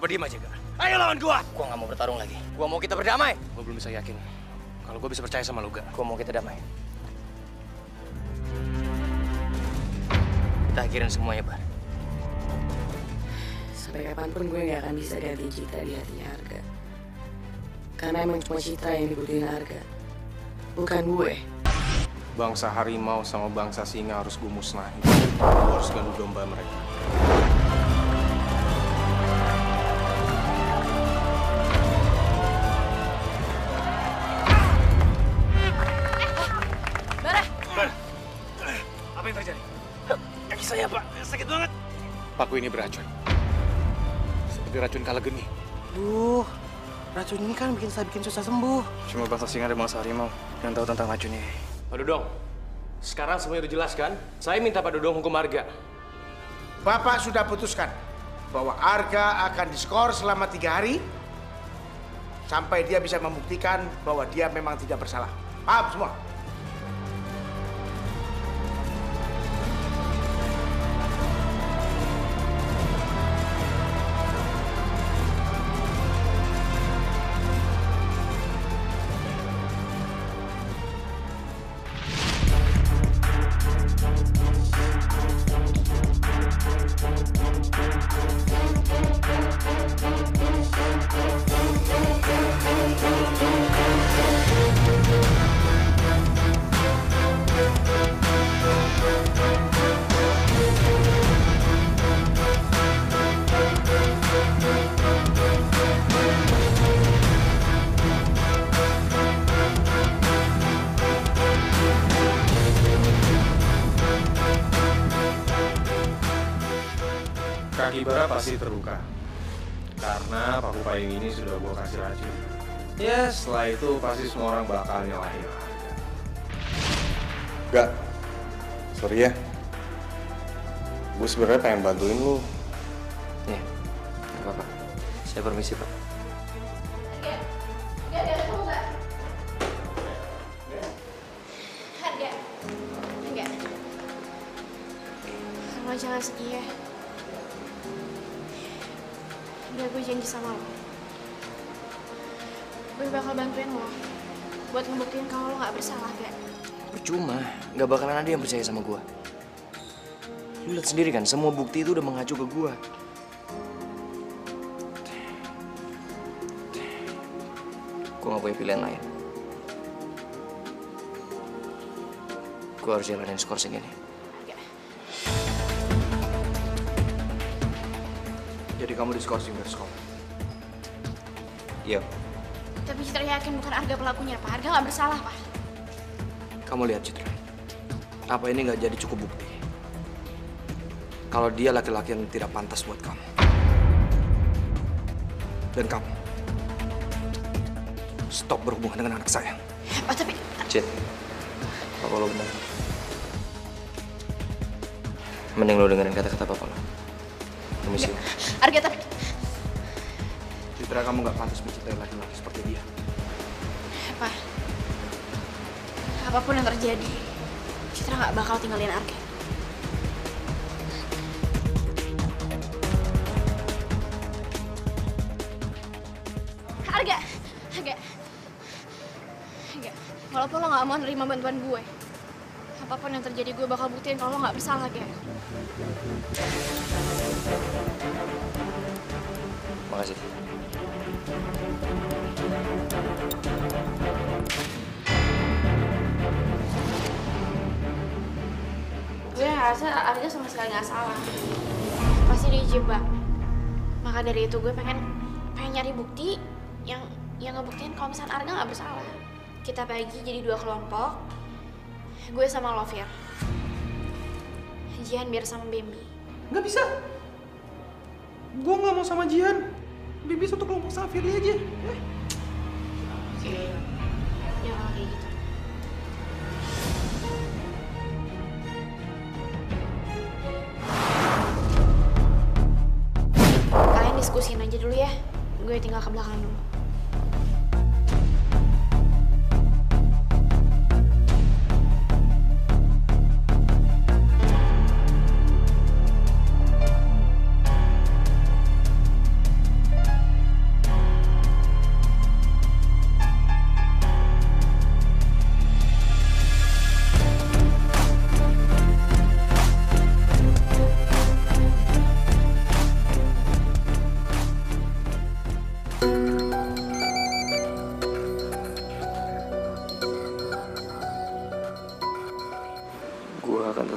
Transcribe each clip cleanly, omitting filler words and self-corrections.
Kenapa diem aja, Gar? Ayo lawan gua! Gua nggak mau bertarung lagi. Gua mau kita berdamai. Gua belum bisa yakin kalau gua bisa percaya sama lu, Gar. Gua mau kita damai. Kita akhirin semuanya, Bar. Sampai kapanpun gue gak akan bisa ganti Citra di hatinya Arga. Karena emang cuma Citra yang dibutuhin Arga, bukan gue. Bangsa harimau sama bangsa singa harus gue musnahin. Gue harus ganggu domba mereka. Apa yang terjadi? Kaki saya, Pak. Sakit banget. Paku ini beracun. Seperti racun kalageni. Duh, racun ini kan bikin susah sembuh. Cuma bangsa singa dan bangsa harimau yang tahu tentang racun ini. Pak Dudong, sekarang semuanya udah jelas kan? Saya minta Pak Dudong hukum Arga. Bapak sudah putuskan bahwa Arga akan diskor selama 3 hari sampai dia bisa membuktikan bahwa dia memang tidak bersalah. Paham semua? Kaki Bara pasti terluka. Karena paku payung ini sudah gue kasih racun. Ya, setelah itu pasti semua orang bakal nyalahin Arga. Enggak. Sorry ya. Gue sebenarnya pengen bantuin lu. Nih, nggak apa-apa. Saya permisi, Pak. Enggak. Lo jangan sedih ya. Udah, gue janji sama lo. Gue bakal bantuin lo buat ngebuktiin kalau lo gak bersalah, gak? Percuma, nggak bakalan ada yang percaya sama gua. Lu lihat sendiri kan, semua bukti itu udah mengacu ke gua. Gua nggak punya pilihan lain. Gua harus jalanin skor segini. Jadi kamu diskorsing dari sekolah? Iya. Tapi Citra yakin bukan Arga pelakunya, Pak. Arga gak bersalah, Pak. Kamu lihat Citra, apa ini nggak jadi cukup bukti kalau dia laki-laki yang tidak pantas buat kamu? Dan kamu stop berhubungan dengan anak saya. Pak, tapi... Cit, papa lo benar. Mending lo dengerin kata-kata papa lo. Permisi. Arga, tapi... Citra, kamu nggak pantas mencintai laki-laki seperti dia. Pak, apapun yang terjadi, Citra gak bakal tinggalin Arga. Arga. Walaupun lo gak mau nerima bantuan gue, apapun yang terjadi gue bakal buktiin kalau lo gak bersalah, Ga. Makasih. Gue ngerasa Arga sama sekali gak salah. Pasti dijebak. Maka dari itu gue pengen nyari bukti yang ngebuktiin kalau misalnya Arga gak bersalah. Kita bagi jadi 2 kelompok. Gue sama Lovir. Jihan biar sama Bambi. Nggak bisa. Gue nggak mau sama Jihan. Bibi satu kelompok sama Firly aja. Ya kalau kayak gitu. Kalian diskusin aja dulu ya. Gue tinggal ke belakang dulu.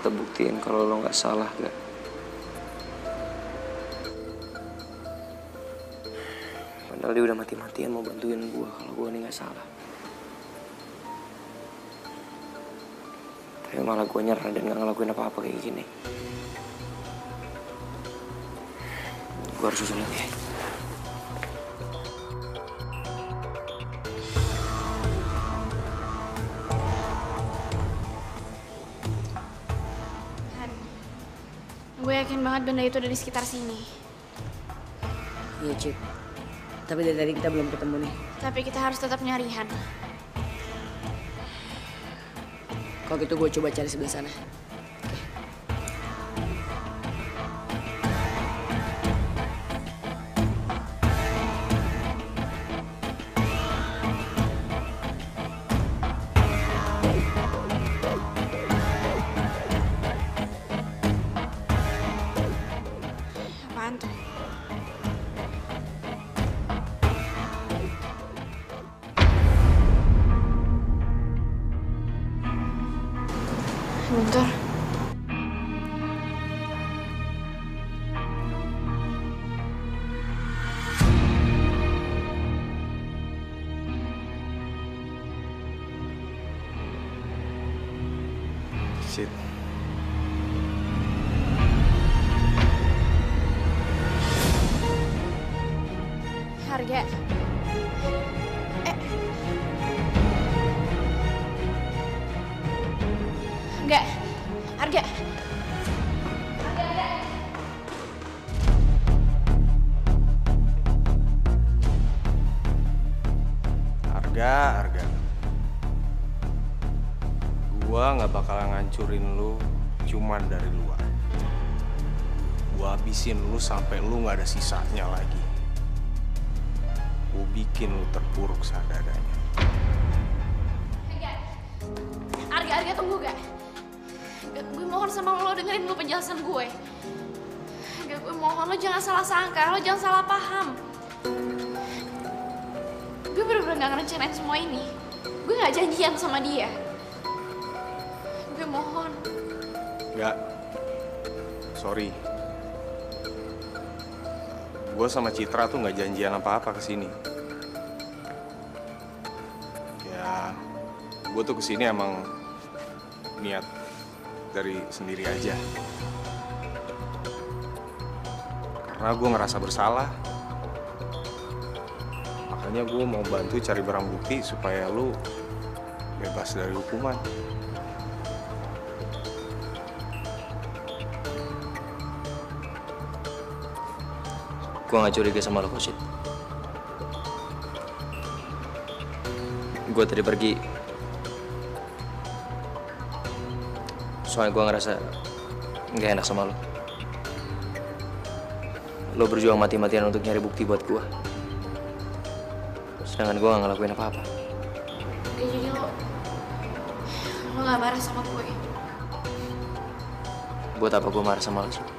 tetap buktiin kalau lo nggak salah, gak? Padahal dia udah mati-matian mau bantuin gue kalau gue nih nggak salah. Tapi malah gue nyerah dan nggak ngelakuin apa-apa kayak gini. Gue harus susulin dia. Gue yakin banget benda itu ada di sekitar sini. Iya, Cip. Tapi dari tadi kita belum ketemu nih. Tapi kita harus tetap nyari Han. Kalau gitu gue coba cari sebelah sana. Apaan tuh? Bentar. Shit. Harga. Enggak. Harga. Harga. Gua nggak bakalan ngancurin lu cuman dari luar. Gua habisin lu sampai lu nggak ada sisanya lagi. Gua bikin lu terpuruk seadanya. Harga tunggu gak? Gue mohon sama lo dengerin dulu penjelasan gue. Gue mohon lo jangan salah sangka, lo jangan salah paham. Gue bener-bener gak ngerencanain semua ini. Gue gak janjian sama dia. Gue mohon. Enggak. Sorry. Gue sama Citra tuh gak janjian apa-apa kesini. Ya, gue tuh kesini emang niat dari sendiri aja. Karena gue ngerasa bersalah. Makanya gue mau bantu cari barang bukti supaya lu bebas dari hukuman. Gue gak curiga sama lo, Kosit. Gue tadi pergi soalnya gue ngerasa gak enak sama lo. Lo berjuang mati-matian untuk nyari bukti buat gue. Sedangkan gue gak ngelakuin apa-apa. Jadi lo gak marah sama gue? Buat apa gue marah sama lo sih?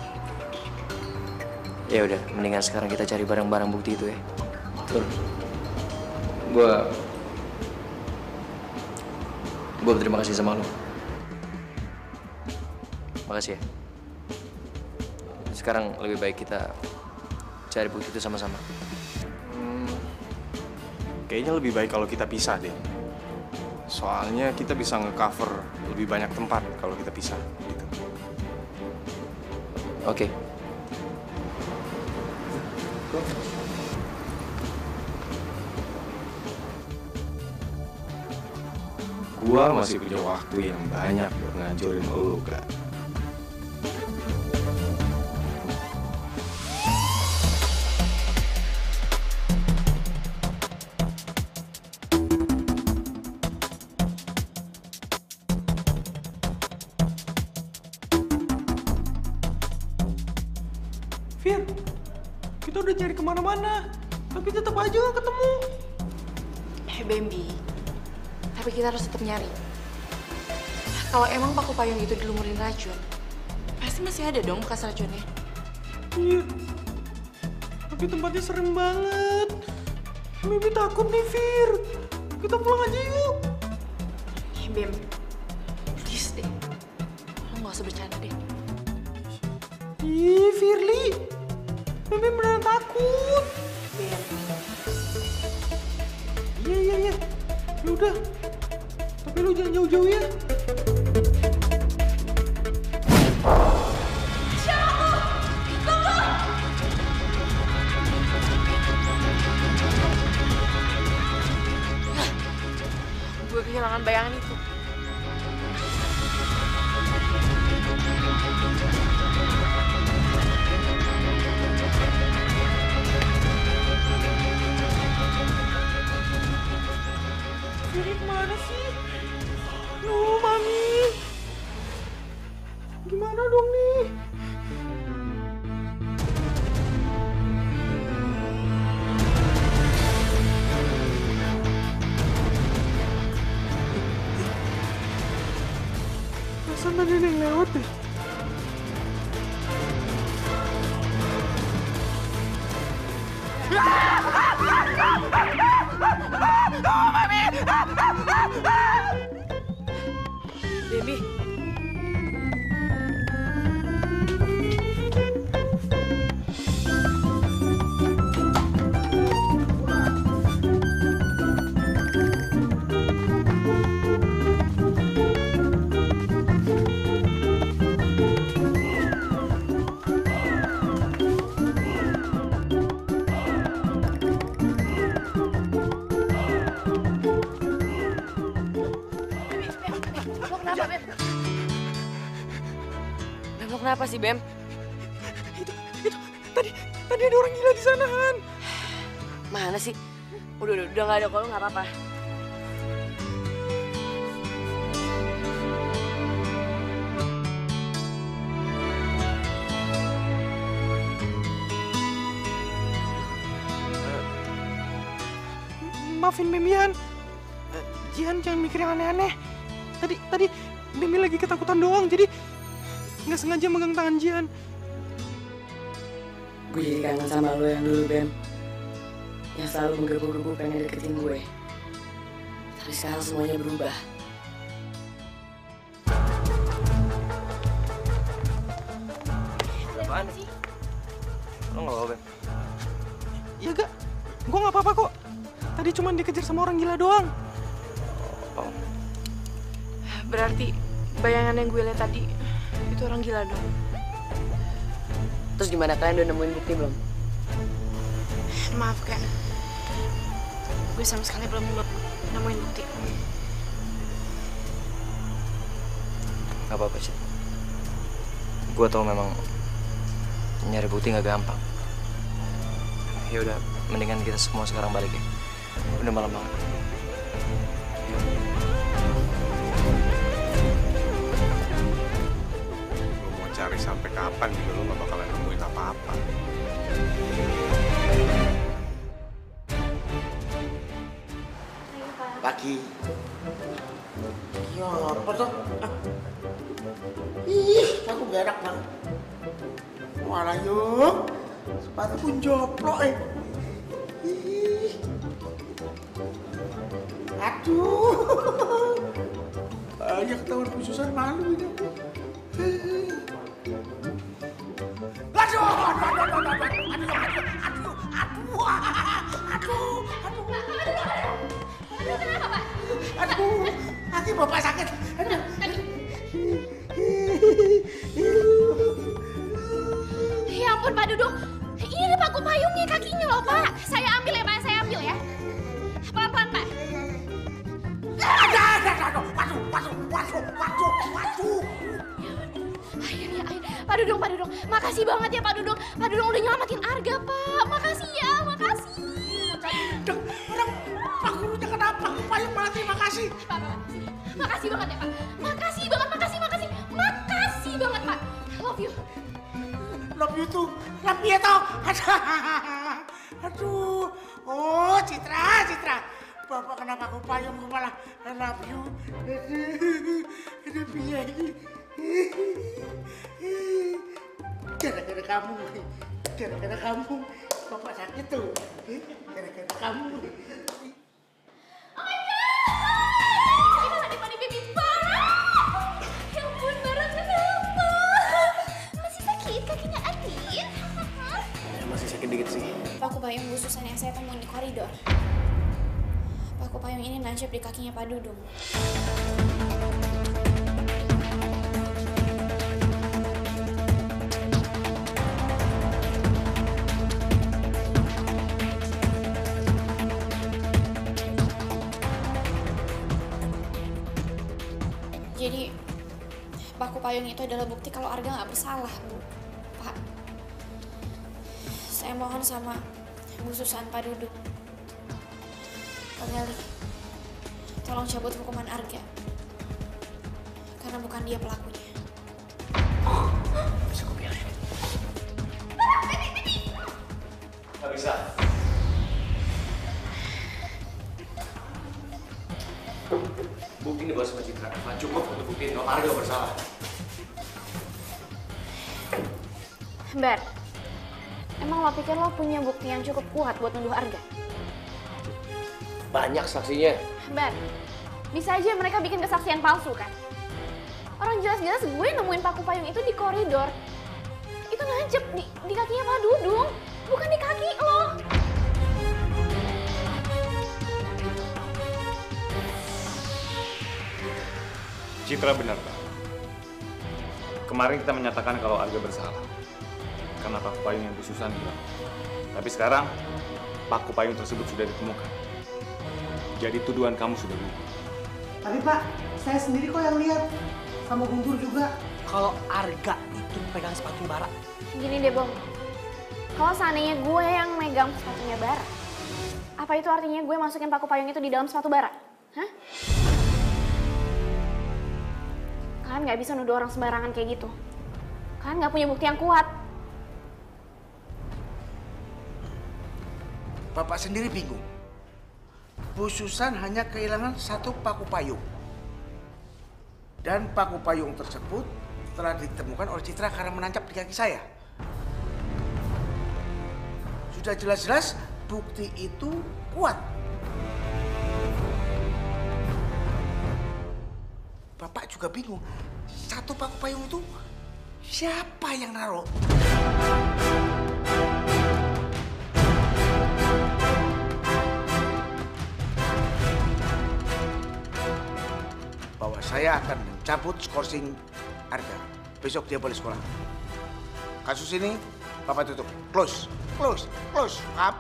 Ya udah, mendingan sekarang kita cari barang-barang bukti itu ya. Tur. Gue berterima kasih sama lo. Makasih ya. Sekarang lebih baik kita cari bukti itu sama-sama. Kayaknya lebih baik kalau kita pisah deh. Soalnya kita bisa nge-cover lebih banyak tempat kalau kita pisah gitu. Oke. Gua masih punya waktu yang banyak buat ngancurin lu, Kak. Fir, kita udah cari kemana-mana, tapi tetap aja gak ketemu. Bambi, tapi kita harus tetap nyari. Kalau emang paku payung itu dilumurin racun, pasti masih ada dong bekas racunnya. Iya, tapi tempatnya serem banget. Bibi takut nih, Fir. Kita pulang aja yuk. Bam, please deh, lo gak usah bercanda deh. Ih, Firly. Bebe beneran takut. Ben. Iya. Yaudah. Tapi lu jangan jauh-jauh ya. Gue kehilangan bayangan itu. Firly kemana sih? Nuh, Mami. Gimana dong nih? Perasaan tadi ada yang lewat deh. Baby. Lo kenapa sih, Bem? Itu tadi ada orang gila di sana, Han. Mana sih? Udah nggak ada, kalau nggak apa-apa. Maafin Bemi, Han. Jihan jangan mikir yang aneh-aneh. Tadi Bemi lagi ketakutan doang, jadi nggak sengaja megang tangan Jihan. Gue jadi kangen sama lo yang dulu, Bem. Yang selalu menggebu-gebu pengen deketin gue. Tapi sekarang semuanya berubah. Apaan sih? Lo nggak apa-apa, Bem? Ya gak, gue nggak apa-apa kok. Tadi cuma dikejar sama orang gila doang. Oh. Berarti bayangan yang gue lihat tadi itu orang gila dong. Terus gimana, kalian udah nemuin bukti belum? Maaf Kak, gue sama sekali belum nemuin bukti. Gak apa-apa sih. Gue tau memang nyari bukti nggak gampang. Ya udah, mendingan kita semua sekarang balik ya. Udah malam banget. Lo mau cari sampai kapan juga lo nggak bakalan nemuin apa-apa. Pagi. Ya apa tuh? Ih, aku gak enak banget. Malah yuk, sepatu pun joplok Ih. Aduh. Banyak ketahuan khususan malu ini. Aduh, kaki bapak sakit. Ya ampun Pak Dudung, ini ada paku payungnya kakinya loh Pak. Saya ambil ya Pak, saya ambil ya. Pelan-pelan Pak. Waduh. Air. Pak Dudung. Makasih banget ya Pak Dudung. Pak Dudung udah nyelamatin Arga Pak. Makasih ya, makasih. Pak gurunya kenapa? Payung malah terima kasih. Pak, makasih banget ya Pak. Makasih banget Pak. Love you. Love you too. Love you too. Aduh. Oh, Citra. Bapak kenapa aku payung malah love you. Aduh, piye. Gara-gara kamu. Bapak sakit tuh. Gara-gara kamu. Oh my God! Ini tadi Baby parah. Ya ampun, Barat kenapa? saya temuin di koridor. Paku payung ini nancep di kakinya Pak Dudung. Jadi, paku payung itu adalah bukti kalau Arga nggak bersalah, Bu. Pak, saya mohon sama Bu Susan, Pak Dudung. Pak Gali, tolong cabut hukuman Arga. Karena bukan dia pelakunya. Bisa gue biarin. Gak bisa. Bukti dibawa sama Citra. Nggak cukup untuk buktiin kalau Arga bersalah. Bar, emang lo pikir lo punya bukti yang cukup kuat buat nuduh Arga? Banyak saksinya. Bar, bisa aja mereka bikin kesaksian palsu kan? Orang jelas-jelas gue nemuin paku payung itu di koridor. Itu nancep di kakinya Pak Dudung, bukan di kaki lo. Citra benar, Pak. Kemarin kita menyatakan kalau Arga bersalah karena paku payung yang Bu Susan bilang. Tapi sekarang paku payung tersebut sudah ditemukan. Jadi tuduhan kamu sudah berubah. Tapi Pak, saya sendiri kok yang lihat. Sama Guntur juga. Kalau Arga itu pegang sepatu Bara. Gini deh, Bong. Kalau seandainya gue yang megang sepatunya Bara, apa itu artinya gue masukin paku payung itu di dalam sepatu Bara? Hah? Kalian nggak bisa nuduh orang sembarangan kayak gitu. Kalian nggak punya bukti yang kuat. Bapak sendiri bingung. Bu Susan hanya kehilangan satu paku payung. Dan paku payung tersebut telah ditemukan oleh Citra karena menancap di kaki saya. Sudah jelas-jelas bukti itu kuat. Bapak juga bingung. Satu paku payung itu siapa yang naruh? Bahwa saya akan mencabut skorsing Arga. Besok dia boleh sekolah. Kasus ini Bapak tutup. Close. Up.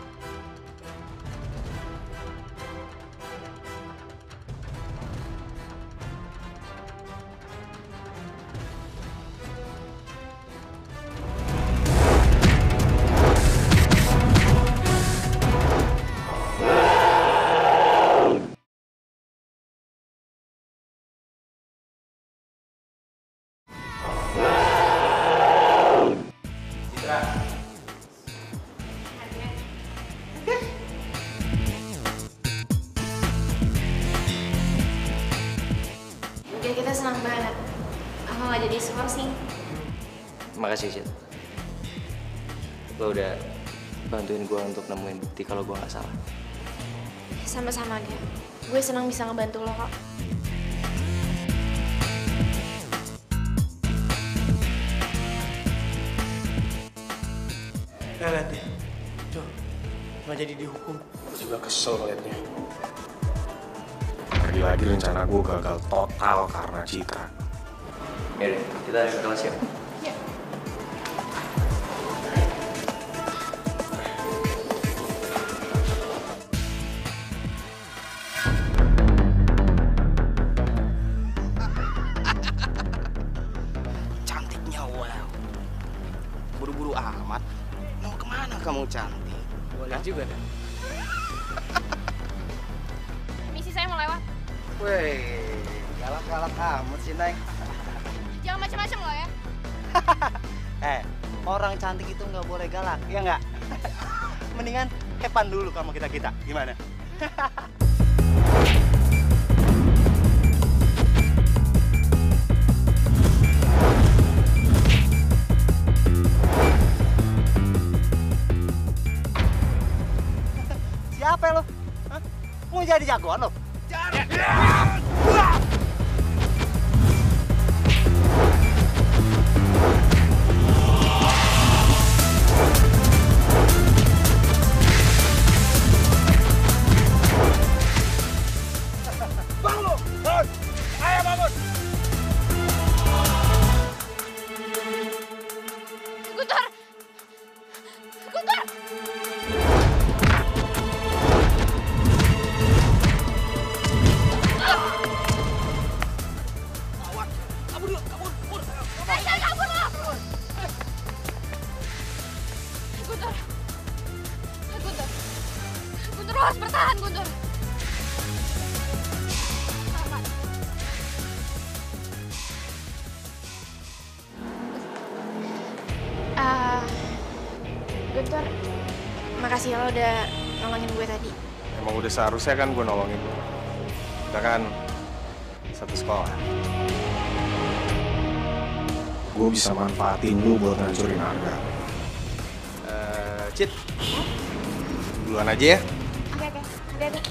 Udah, kita senang banget. Aku nggak jadi skorsing. Makasih, Cid. Lo udah bantuin gue untuk nemuin bukti kalau gue nggak salah. Sama-sama, Ga. Gue senang bisa ngebantu lo kok. Lihat deh. Tuh, nggak jadi dihukum. Gue juga kesel ngeliatnya. Lagi-lagi rencana gue gagal total karena Citra. Yaudah, kita ke kelas ya. Ya. Cantiknya, wow. Buru-buru amat. Mau kemana kamu cantik? Boleh juga kan? Misi saya mau lewat. Weh, galak-galak amat sih, Neng. Jangan macam-macam lo ya. Orang cantik itu nggak boleh galak, ya nggak? Mendingan hepan dulu sama kita-kita, gimana? Siapa lo? Hah? Mau jadi jagoan lo? Bangun! Bangun! Ayo bangun! Guntur! Guntur! Kabur dulu, kabur! Jangan kabur lo! Guntur! Guntur! Guntur, lo harus bertahan, Guntur! Tahan. Guntur, makasih ya lo udah nolongin gue tadi. Emang udah seharusnya kan gue nolongin lo. Kita kan satu sekolah. Gue bisa manfaatin lu buat ngancurin Arga. Cid, duluan aja ya. Oke, hati-hati.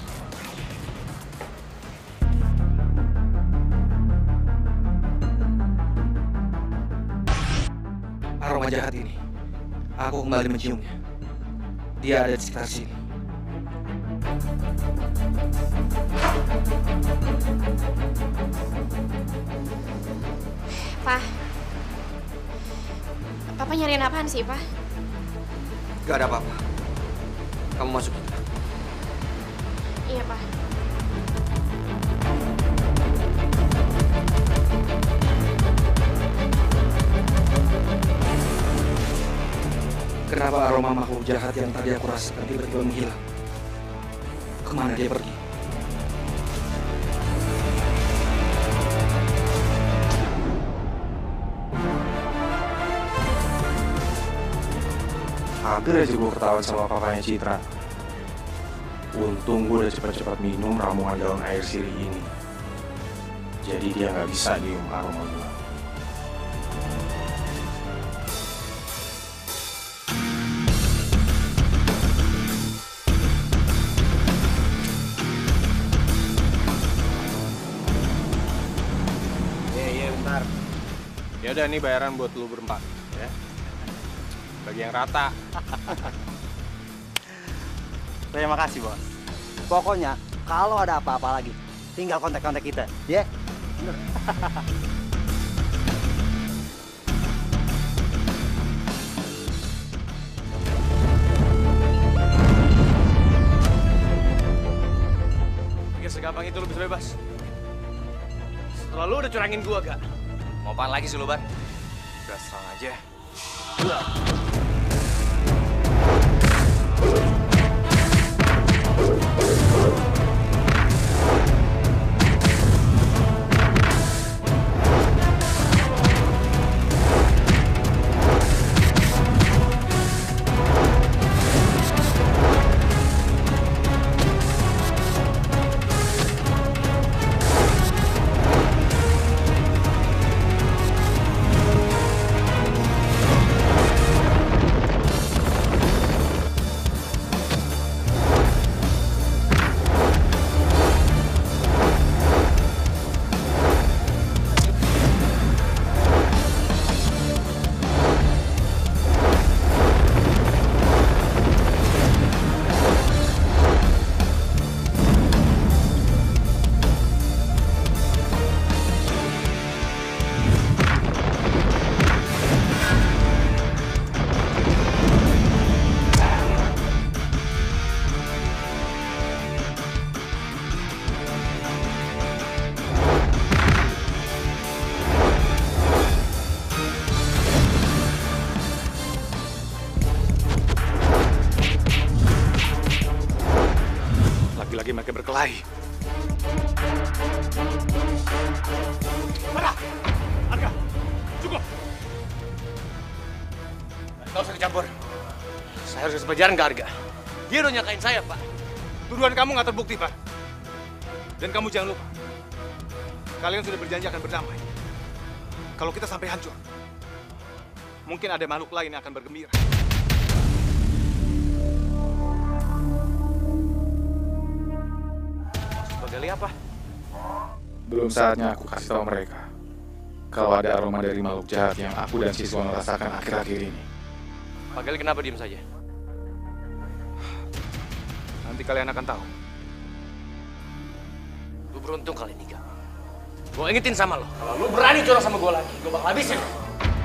Aroma jahat ini, aku kembali menciumnya. Dia ada di sekitar sini. Pak, Papa nyariin apaan sih, Pak? Gak ada apa-apa. Kamu masuk. Iya, Pak. Kenapa aroma makhluk jahat yang tadi aku rasakan tiba-tiba menghilang? Kemana dia pergi? Hampir aja gue ketahuan sama papanya Citra. Untung gue udah cepat-cepat minum ramuan daun air sirih ini. Jadi dia nggak bisa nyium aroma gue. Iya, bentar. Ya udah, nih bayaran buat lu berempat, ya. Bagi yang rata. Terima kasih, Bos. Pokoknya kalau ada apa-apa lagi, tinggal kontak-kontak kita, ya? Pikir segampang itu lu bisa bebas. Setelah lu udah curangin gua, Gak? Mau apaan lagi sih lu, Ban? Udah serang aja. Lagi-lagi mereka berkelahi. Mana? Arga! Cukup! Nggak usah dicampur. Saya harus kasih pelajaran ke Arga. Dia udah nyakain saya, Pak. Tuduhan kamu nggak terbukti, Pak. Dan kamu jangan lupa, kalian sudah berjanji akan berdamai. Kalau kita sampai hancur, mungkin ada makhluk lain yang akan bergembira. Gali apa? Belum saatnya aku kasih tahu mereka kalau ada aroma dari makhluk jahat yang aku dan Siswan rasakan akhir-akhir ini. Pak Gali kenapa diem saja? Nanti kalian akan tahu. Lu beruntung kali ini, Kak. Gue ingetin sama lo, kalau lu berani curang sama gue lagi, gue bakal habisin lo.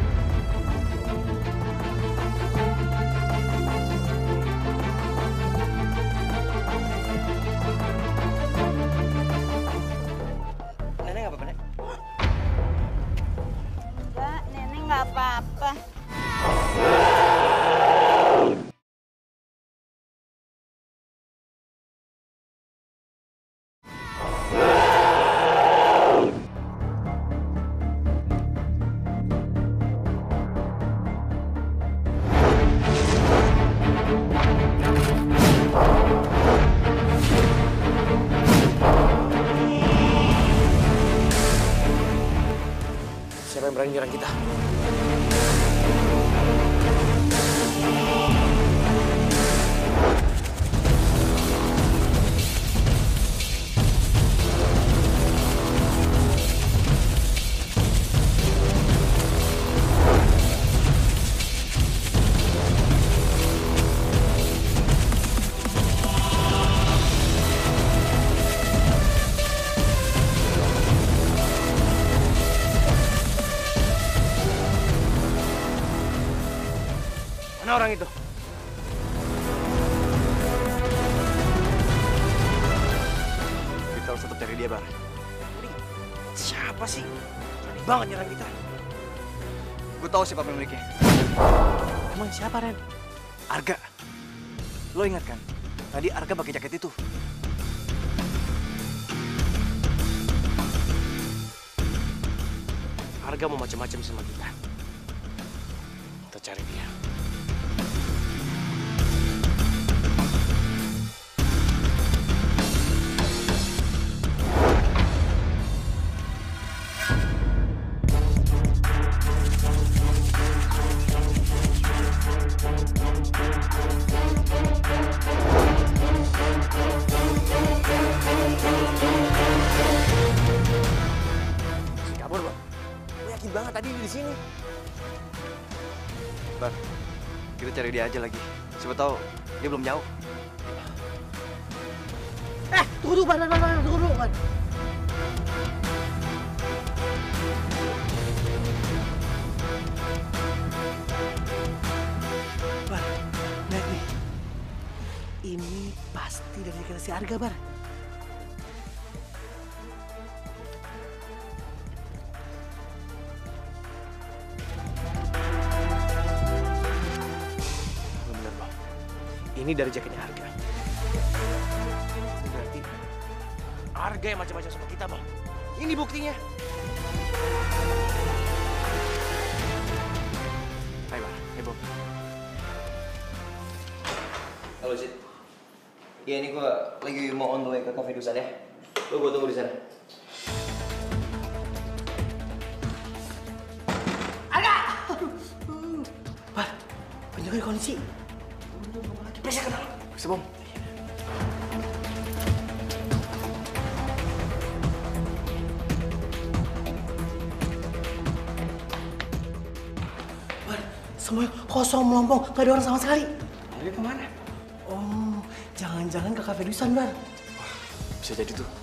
Nenek nggak apa-apa, Nek? Enggak, Nenek nggak apa-apa. Siapa yang berani nyerang kita? Mana orang itu? Kita harus tetap cari dia, Bar. Siapa sih? Berani banget nyerang kita. Gue tahu siapa pemiliknya. Emang siapa, Ren? Arga. Lo ingat kan? Tadi Arga pakai jaket itu. Harga mau macam-macam sama kita. Kita cari dia. Kabur, Bang. Gue yakin banget tadi di sini. Bar, kita cari dia aja lagi. Siapa tahu dia belum jauh. Tunggu dulu, Ban. Tunggu dulu, Ban. Ban, lihat nih. Ini pasti dari si Arga, Bar. Bener, Bang. Ini dari jaketnya Harga. Berarti Harga yang macam-macam sama kita, Bang. Ini buktinya. Hai, Bang. Hai, Bang. Halo, Sid. Ya, ini gue lagi mau on the way ke Cafe Dusan ya. Lo gue tunggu di sana. Bar, penjaga di kondisi. Bisa kenal. Sebom. Bar, semuanya kosong melompong, gak ada orang sama sekali. Harga kemana? Oh, jangan-jangan ke Cafe Dusan, Bar. Bisa jadi tuh.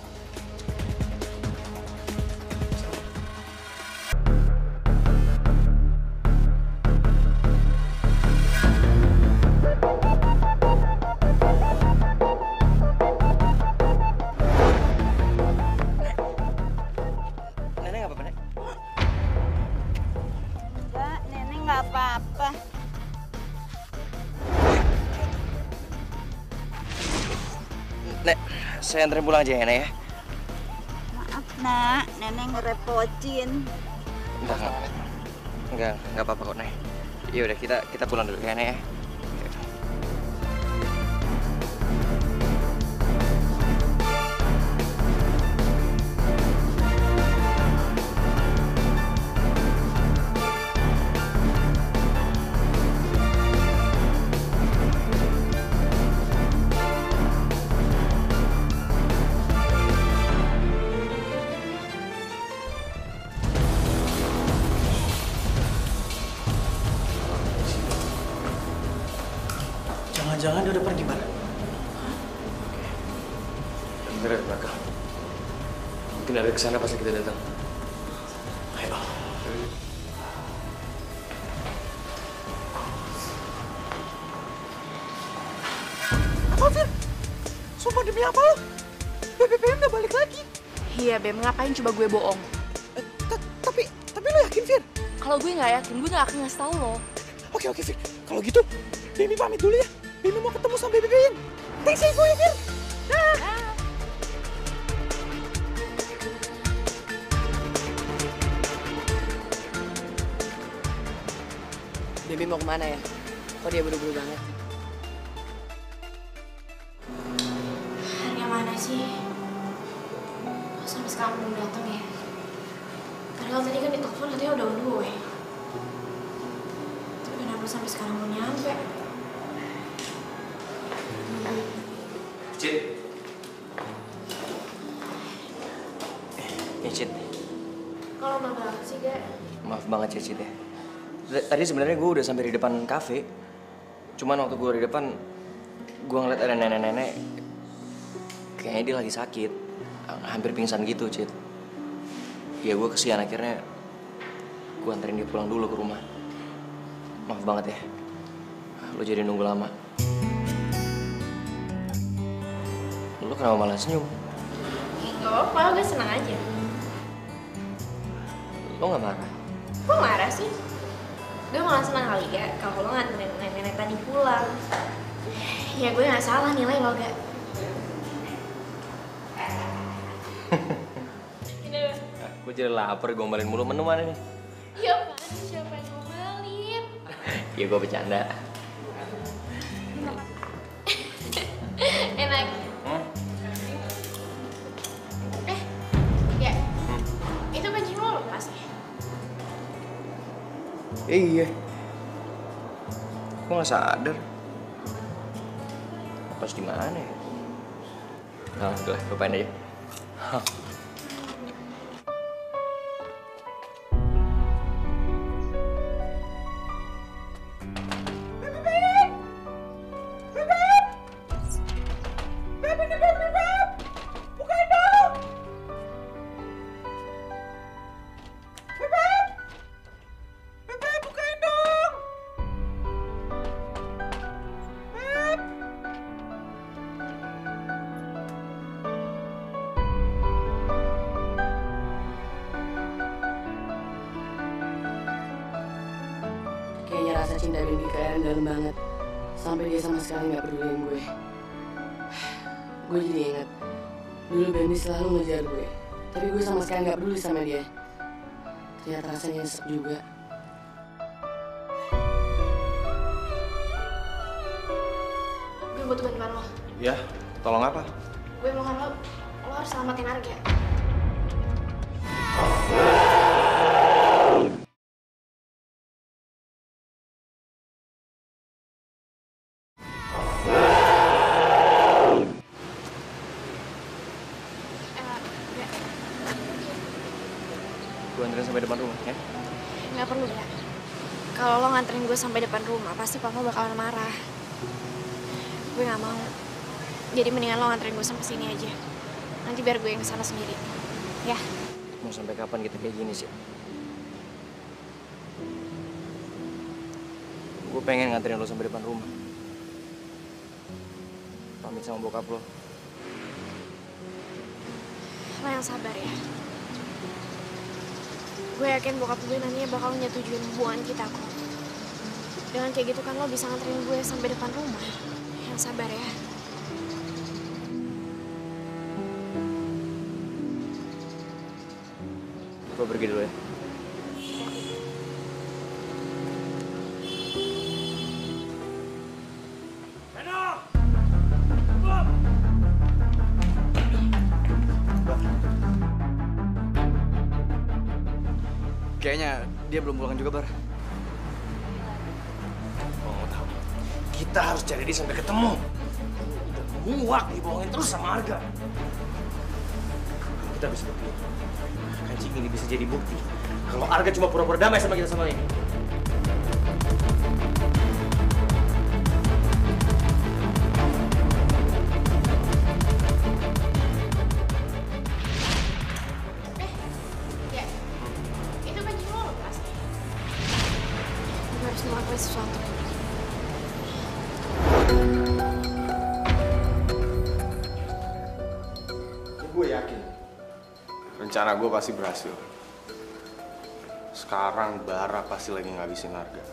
Nenek nggak apa-apa, Nek? Enggak, Nenek nggak apa-apa. Nek, saya anterin pulang aja ya, Nek ya. Maaf, Nak. Nenek ngerepotin. Enggak apa-apa kok, Nek. Ya udah kita pulang dulu ya, Nek ya. Jangan-jangan dia udah pergi, Bar. Bener, belakang. mungkin ada kesana pas kita datang. Ayo. Apa, Fir? Sumpah demi apa lo? BBM udah balik lagi. Iya, Bem. Ngapain coba gue bohong? Tapi lo yakin, Fir? Kalau gue nggak yakin, gue nggak akan ngasih tau lo. Oke, Fir. Kalau gitu, Bemi pamit dulu ya. Bemi mau ketemu sama BBM. Thanks ya, gue ya, Fir. Bemi mau kemana ya? Kok dia buru-buru banget? Yang mana sih? Kok sampai sekarang belum datang ya? Padahal tadi kan di telepon katanya udah on the way. Tapi kenapa sampai sekarang belum nyampe? Cid. Cid. Kalau lama banget sih, Gak? Maaf banget ya, Cid ya. Tadi sebenarnya gue udah sampai di depan kafe. Cuman waktu gue di depan, gue ngeliat ada nenek-nenek. Kayaknya dia lagi sakit. Hampir pingsan gitu, Cid. Ya gue kesian akhirnya. Gue anterin dia pulang dulu ke rumah. Maaf banget ya. Lo jadi nunggu lama. Lo kenapa malah senyum? Gak apa-apa, gue senang aja. Lo gak marah? Kok marah sih? Gue malah senang kali Gak kalau lo nganterin nenek-nenek tadi pulang. Ya gue gak salah nilai lo Gak. Gue jadi lapar, gombalin mulu. Menu mana nih? Ya apaan, siapa yang ngomelin? Ya gue bercanda. Enak. Ya, itu kancing lo lepas ya? Iya. Gue gak sadar. Pas di mana ya? Nah, udah, lupain aja. Kayaknya rasa cinta Bemi ke Eren dalam banget. Sampai dia sama sekali gak peduliin gue. Gue jadi ingat, dulu Bemi selalu ngejar gue. Tapi gue sama sekali gak peduli sama dia. Ternyata rasanya nyesek juga. Gue butuh bantuan lo. Ya, tolong apa? Gue mohon lo harus selamatin Arga. Gue anterin sampai depan rumah, ya? Nggak perlu ya. Kalau lo nganterin gue sampai depan rumah, pasti papa bakalan marah. Gue nggak mau. Jadi mendingan lo nganterin gue sampai sini aja. Nanti biar gue yang kesana sendiri. Ya. Mau sampai kapan kita kayak gini sih? Gue pengen nganterin lo sampai depan rumah. Pamit sama bokap lo. Lo yang sabar ya. Gue yakin bokap gue nantinya bakal nyetujuin hubungan kita kok. Dengan kayak gitu kan lo bisa nganterin gue sampai depan rumah. Yang sabar ya. Gue pergi dulu ya. Kayaknya dia belum pulang juga, Bar. Oh, tahu. Kita harus cari dia sampai ketemu. Udah muak dibohongin terus sama Arga. Kita bisa buktiin. Kancing ini bisa jadi bukti kalau Arga cuma pura-pura damai sama kita sama ini. ngelakuin sesuatu. Gue yakin rencana gue pasti berhasil. Sekarang Bara pasti lagi ngabisin Arga.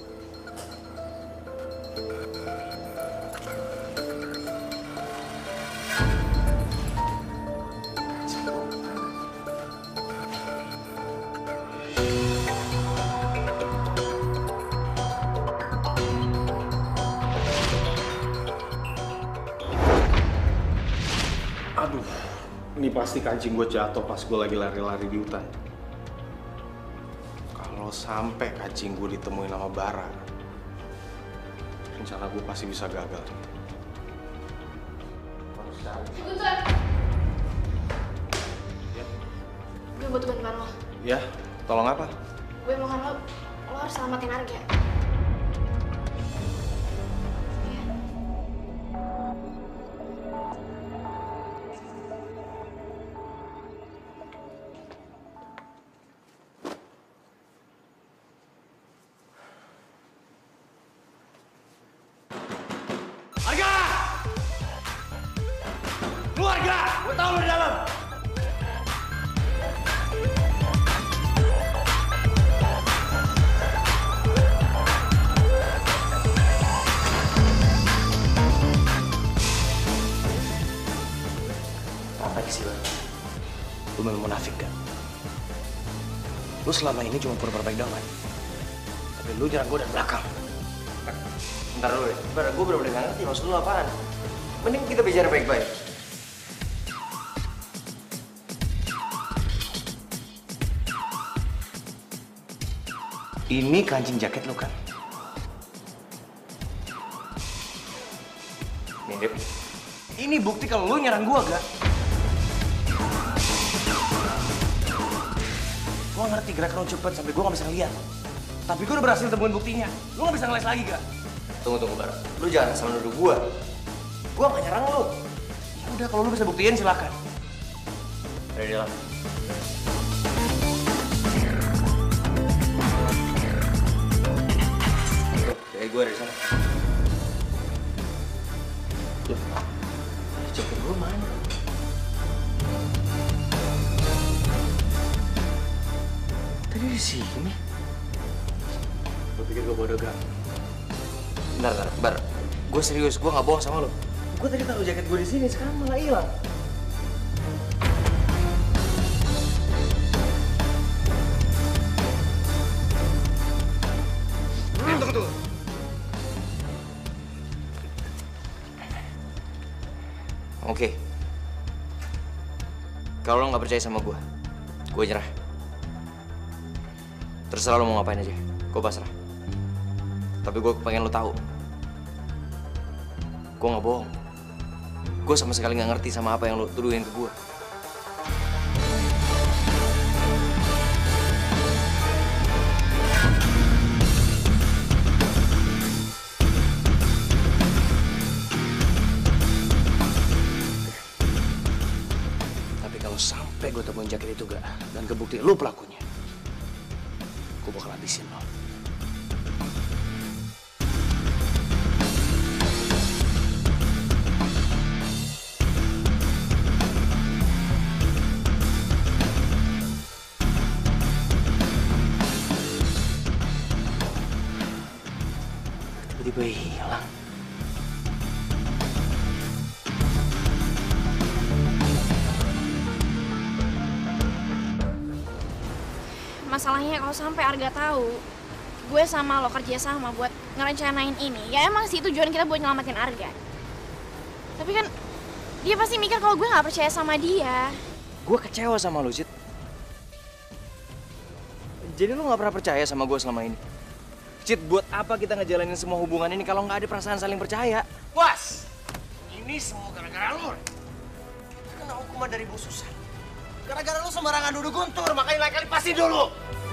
Aduh, ini pasti kancing gue jatuh pas gue lagi lari-lari di hutan. Kalau sampai kancing gue ditemuin sama Bara, rencana gue pasti bisa gagal. Guntur! Gue butuh bantuan lo. Ya, tolong apa? Gue mohon lo harus selamatin Arga. Arga! Keluarga! Gue tahu lo di dalam! Apa sih, Bang? Lu memang munafik kan? Lu selama ini cuma pura-pura baik doang kan? Tapi lu nyerang gue dari belakang. Bentar dulu deh, gue bener-bener gak ngerti maksud lu apaan. Mending kita bicara baik-baik. Ini kancing jaket lu kan? Mirip. Ini bukti kalau lu nyerang gua, gak? Gua ngerti gerakan lu cepet sampai gua gak bisa ngeliat. Tapi gua udah berhasil temuin buktinya. Lu gak bisa ngeles lagi, gak? Tunggu, Bar. Lu jangan asal nuduh gua. Gua gak nyerang lu. Ya udah, kalau lu bisa buktiin silakan. Ada di dalam. Tuh, kayak gua ada di sana. Loh, jaket gua mana? Tadi di sini. Lu pikir gua bodoh gak? Bentar, Bar. Gue serius, gue gak bohong sama lo. Gue tadi taruh jaket gue di sini, sekarang malah hilang. Tunggu. Oke. Kalau lo gak percaya sama gue nyerah. Terserah lo mau ngapain aja, gue pasrah. Tapi gue pengen lo tahu, gue gak bohong. Gue sama sekali gak ngerti sama apa yang lo tuduhin ke gue. Tapi kalau sampai gue temuin jaket itu gak, dan kebukti lo pelakunya, gue bakal habisin lo. Tiba-tiba hilang. Masalahnya kalau sampai Arga tahu gue sama lo kerja sama buat ngerencanain ini, ya emang sih tujuan kita buat nyelamatin Arga. Tapi kan dia pasti mikir kalau gue nggak percaya sama dia. Gue kecewa sama lo, Cid. Jadi lo nggak pernah percaya sama gue selama ini? Cid, buat apa kita ngejalanin semua hubungan ini kalau nggak ada perasaan saling percaya? Was! Ini semua gara-gara lu. Kita kena hukuman dari Bu Susan. Gara-gara lu sembarangan duduk Guntur, makanya lain kali pasti dulu.